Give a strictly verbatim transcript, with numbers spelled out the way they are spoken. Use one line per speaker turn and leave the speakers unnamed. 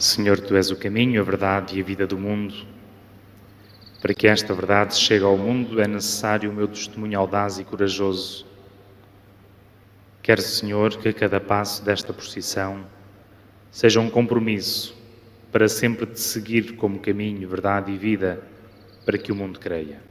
Senhor, Tu és o caminho, a verdade e a vida do mundo. Para que esta verdade chegue ao mundo é necessário o meu testemunho audaz e corajoso. Quero, Senhor, que a cada passo desta procissão seja um compromisso para sempre Te seguir como caminho, verdade e vida, para que o mundo creia.